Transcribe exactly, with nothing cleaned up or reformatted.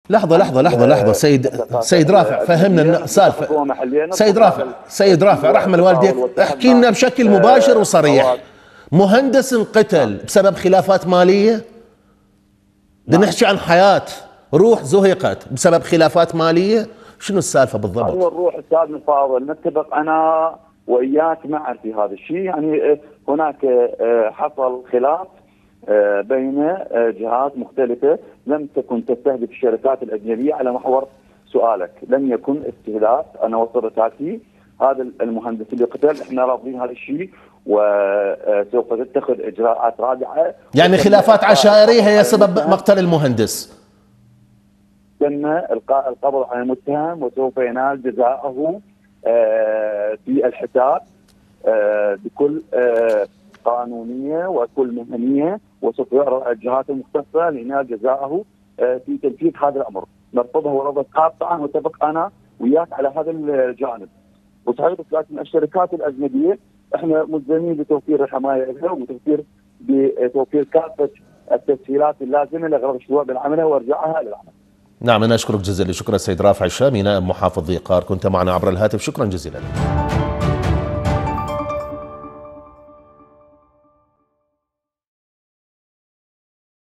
لحظة لحظة لحظة لحظة سيد سيد رافع، فهمنا السالفة. سيد رافع سيد رافع رحم الوالدين، احكي لنا بشكل مباشر وصريح. مهندس انقتل بسبب خلافات مالية؟ بدنا نحكي عن حياة، روح زهقت بسبب خلافات مالية، شنو السالفة بالضبط؟ هو الروح استاذ الفاضل، نتفق انا واياك معا في هذا الشيء. يعني هناك حصل خلاف بين جهات مختلفة لم تكن تستهدف الشركات الأجنبية على محور سؤالك. لم يكن استهداف، أنا وصلت رسالتي هذا المهندس اللي قتل، احنا رافضين هذا الشيء وسوف تتخذ إجراءات رادعة. يعني خلافات عشائرية هي سبب مقتل المهندس؟ تم إلقاء القبض على المتهم وسوف ينال جزاءه في الحساب بكل قانونية وكل مهنية، وسوف يعرض الجهات المختصة لينال جزاءه في تنفيذ هذا الأمر. نرفضه رفضا قاطعا، واتفق أنا وياك على هذا الجانب. وصحيح لكن الشركات الأجنبية احنا ملزمين بتوفير الحماية لها وبتوفير بتوفير كافة التسهيلات اللازمة لغرض الشروع بالعمل وارجاعها للعمل. نعم، أنا أشكرك جزيلا. شكرا سيد رافع الشامي نائب محافظ ذي قار، كنت معنا عبر الهاتف، شكرا جزيلا.